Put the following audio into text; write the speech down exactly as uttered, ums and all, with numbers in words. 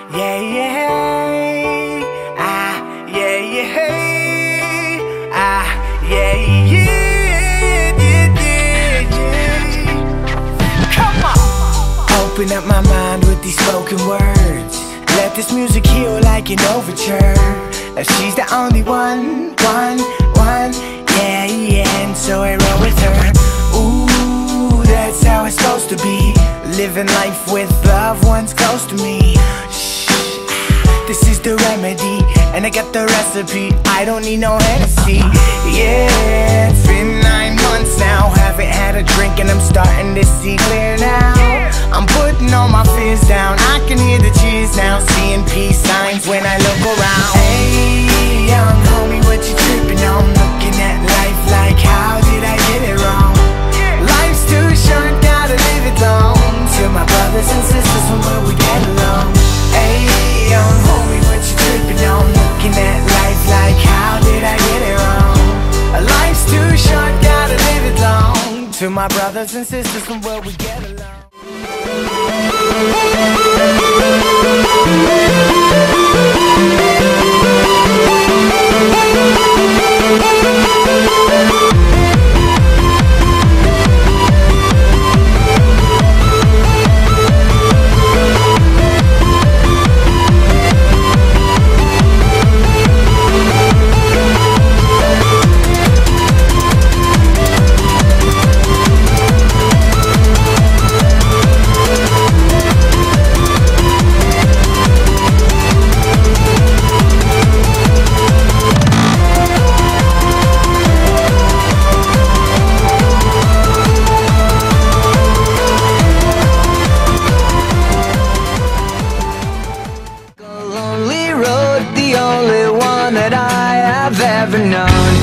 Yeah, yeah, ah, yeah, yeah, ah, yeah, yeah, yeah, yeah, yeah. Come on. Open up my mind with these spoken words. Let this music heal like an overture. Now she's the only one, one, one, yeah, yeah. And so I roll with her. Ooh, that's how it's supposed to be. Living life with loved ones close to me. Shh, this is the remedy, and I got the recipe. I don't need no Hennessy. Yeah, it's been nine months now. Haven't had a drink and I'm starting to see clear now. I'm putting all my fears down. I can hear the cheers now. Seeing peace signs when I look around. Hey, young homie, what you tripping on? Looking at life like, how did I get it wrong? Life's too short, gotta live it long. To my brothers and sisters from where we get along. Hey, young homie, what you tripping on? Looking at life like, how did I get it wrong? Life's too short, gotta live it long. To my brothers and sisters from where we get along. That I have ever known.